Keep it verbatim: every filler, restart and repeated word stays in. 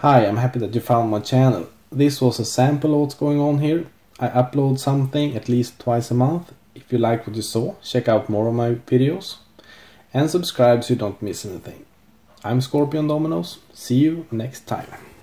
Hi, I'm happy that you found my channel. This was a sample of what's going on here. I upload something at least twice a month. If you like what you saw, check out more of my videos. And subscribe so you don't miss anything. I'm Scorpion Dominoes. See you next time.